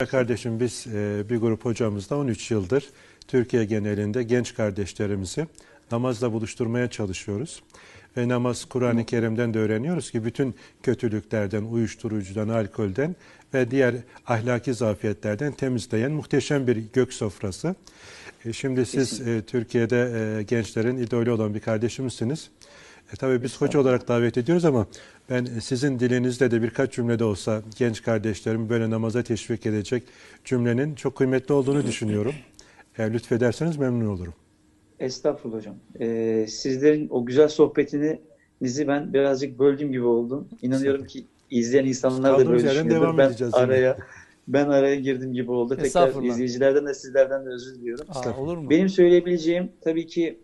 Kardeşim biz bir grup hocamızla 13 yıldır Türkiye genelinde genç kardeşlerimizi namazla buluşturmaya çalışıyoruz. Ve namaz Kur'an-ı Kerim'den de öğreniyoruz ki bütün kötülüklerden, uyuşturucudan, alkolden ve diğer ahlaki zafiyetlerden temizleyen muhteşem bir gök sofrası. Şimdi siz Türkiye'de gençlerin idolü olan bir kardeşimizsiniz. Tabii biz hoca olarak davet ediyoruz ama ben sizin dilinizde de birkaç cümlede olsa genç kardeşlerimi böyle namaza teşvik edecek cümlenin çok kıymetli olduğunu düşünüyorum. Eğer lütfederseniz memnun olurum. Estağfurullah hocam. Sizlerin o güzel sohbetinizi ben birazcık böldüğüm gibi oldum. İnanıyorum Estağfurullah. ki izleyen Biz insanlar da kaldığımız böyle yerden düşünüyordur. devam edeceğiz yine. Ben araya girdim gibi oldu. Tekrar Estağfurullah. izleyicilerden de sizlerden de özür diliyorum. Olur Estağfurullah. mu? Benim söyleyebileceğim tabii ki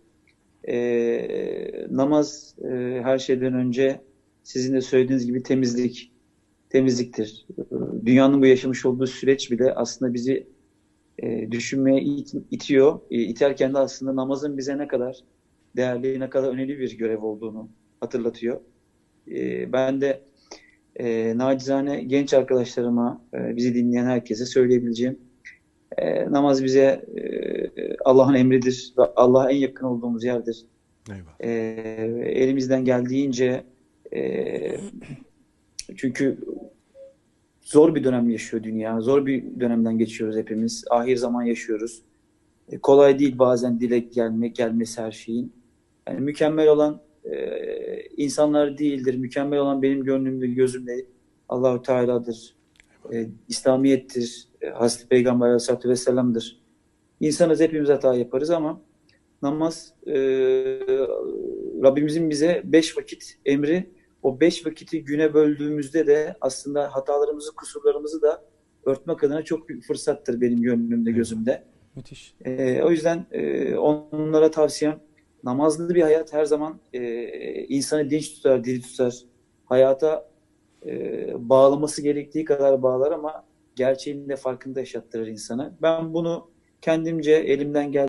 namaz her şeyden önce sizin de söylediğiniz gibi temizliktir. Dünyanın bu yaşamış olduğu süreç bile aslında bizi düşünmeye itiyor. İterken de aslında namazın bize ne kadar değerli, ne kadar önemli bir görev olduğunu hatırlatıyor. Ben de nacizane genç arkadaşlarıma, bizi dinleyen herkese söyleyebileceğim namaz bize Allah'ın emridir ve Allah'a en yakın olduğumuz yerdir. Eyvallah. Elimizden geldiğince e, çünkü zor bir dönem yaşıyor dünya. Zor bir dönemden geçiyoruz hepimiz. Ahir zaman yaşıyoruz. Kolay değil bazen dile gelmesi her şeyin. Yani mükemmel olan insanlar değildir. Mükemmel olan benim gönlümde, gözümde Allahu Teala'dır. İslamiyettir. Hazreti Peygamber Aleyhisselatü Vesselam'dır. İnsanız, hepimiz hata yaparız ama namaz Rabbimizin bize 5 vakit emri. O 5 vakiti güne böldüğümüzde de aslında hatalarımızı, kusurlarımızı da örtmek adına çok büyük fırsattır benim gönlümde, gözümde. Müthiş. O yüzden onlara tavsiyem namazlı bir hayat her zaman insanı dinç tutar, diri tutar. Hayata bağlaması gerektiği kadar bağlar ama gerçeğin de farkında yaşattırır insanı. Ben bunu kendimce elimden